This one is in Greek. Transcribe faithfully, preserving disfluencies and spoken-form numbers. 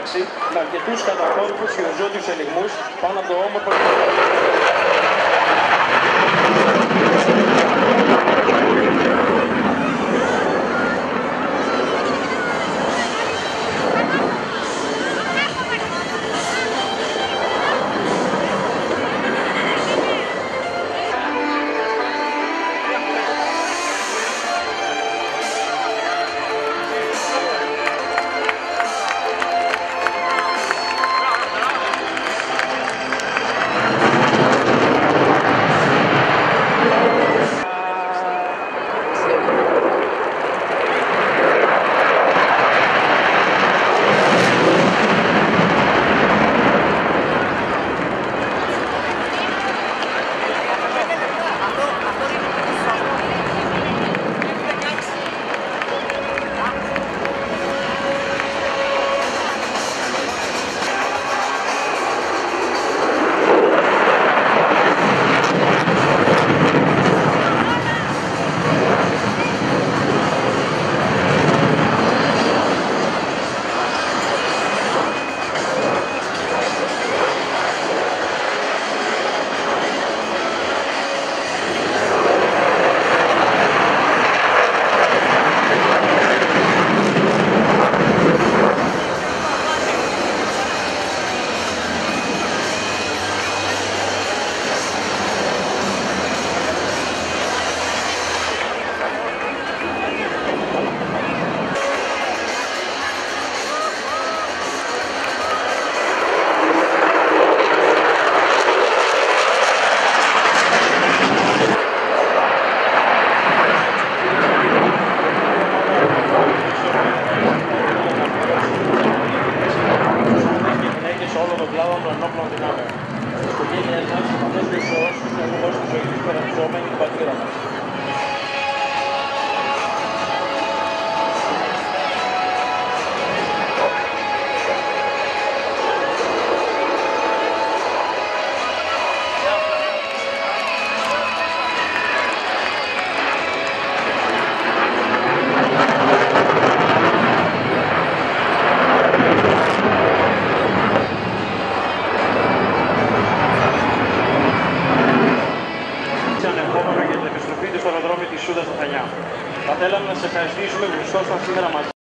ένταξη με αρκετούς κατακόρυφους και οριζόντιους ελιγμούς πάνω από το όμορφο. Όλων των ενόπλων δυνάμεων. Στις οικογένειές μας, σε αυτές τις όσους έχουν δώσει τη ζωή τους περασπιζόμενοι την πατρίδα μας. Για την επιστροφή του στο αεροδρόμιο της Σούδας στα Χανιά. Θα θέλαμε να σας ευχαριστήσουμε που βρισκόσασταν σήμερα μαζί.